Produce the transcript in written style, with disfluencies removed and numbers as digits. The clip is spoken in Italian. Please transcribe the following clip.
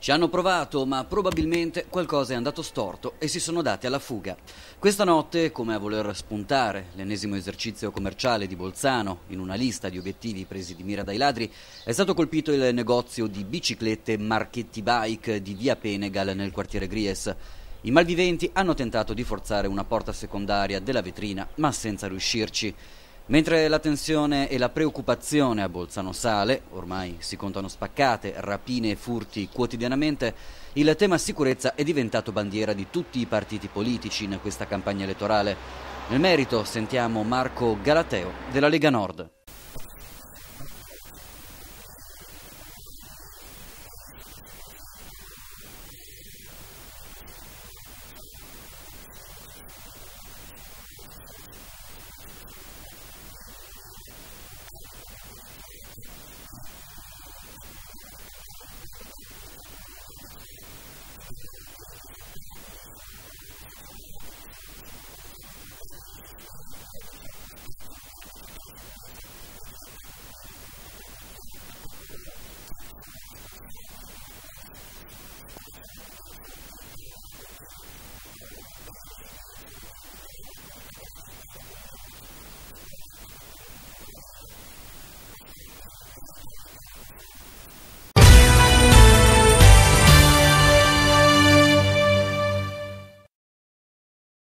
Ci hanno provato, ma probabilmente qualcosa è andato storto e si sono dati alla fuga. Questa notte, come a voler spuntare l'ennesimo esercizio commerciale di Bolzano in una lista di obiettivi presi di mira dai ladri, è stato colpito il negozio di biciclette Marchetti Bike di via Penegal nel quartiere Gries. I malviventi hanno tentato di forzare una porta secondaria della vetrina, ma senza riuscirci. Mentre la tensione e la preoccupazione a Bolzano sale, ormai si contano spaccate, rapine e furti quotidianamente, il tema sicurezza è diventato bandiera di tutti i partiti politici in questa campagna elettorale. Nel merito sentiamo Marco Galateo della Lega Nord.